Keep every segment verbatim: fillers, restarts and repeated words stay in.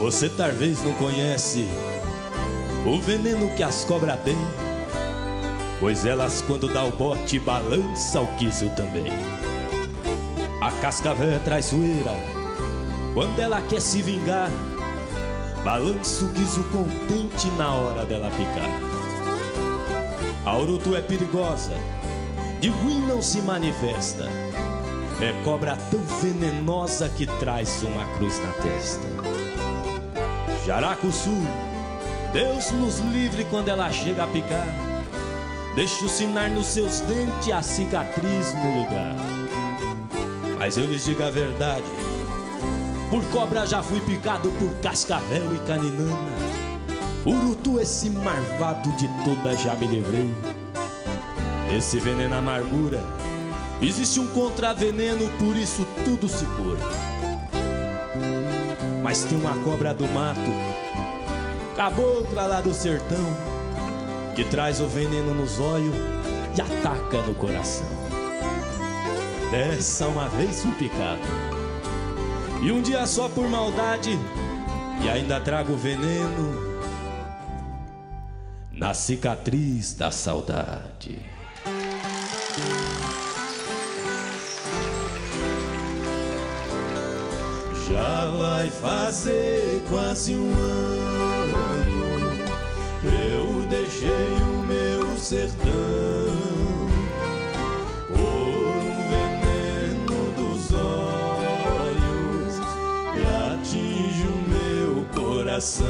Você talvez não conhece o veneno que as cobras têm, pois elas quando dá o bote balança o quiso também. A cascavel é traiçoeira, quando ela quer se vingar, balança o quiso contente na hora dela picar. A urutu é perigosa, de ruim não se manifesta, é cobra tão venenosa que traz uma cruz na testa. Jaracuçu, Deus nos livre quando ela chega a picar, deixa o sinar nos seus dentes, a cicatriz no lugar. Mas eu lhes digo a verdade, por cobra já fui picado, por cascavel e caninana. Urutu, esse marvado de toda já me livrei. Esse veneno amargura, existe um contraveneno, por isso tudo se cura. Mas tem uma cobra do mato, cabocla lá do sertão, que traz o veneno nos olhos e ataca no coração. Dessa uma vez fui picado, e um dia só por maldade, e ainda trago o veneno na cicatriz da saudade. Já vai fazer quase um ano, eu deixei o meu sertão, por um veneno dos olhos que atinge o meu coração.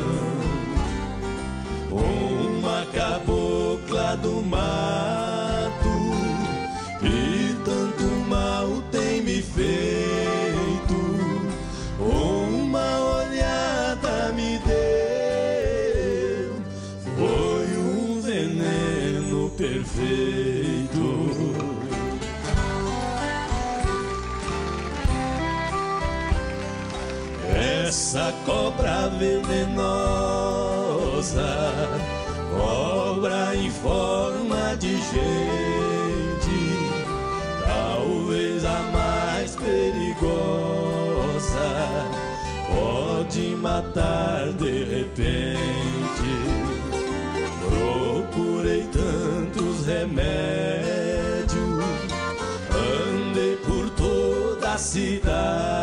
Uma cabocla do mato que tanto mal tem me feito, uma olhada me deu, foi um veneno perfeito. Essa cobra venenosa, cobra em forma de gente, talvez a mais perigosa, pode matar de repente. Procurei tantos remédios, andei por toda a cidade,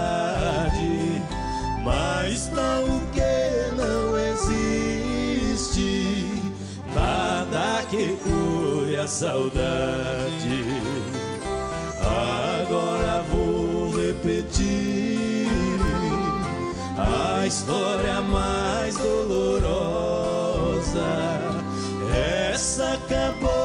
mas tal que não existe nada que cure a saudade. Agora vou repetir a história mais dolorosa. Essa acabou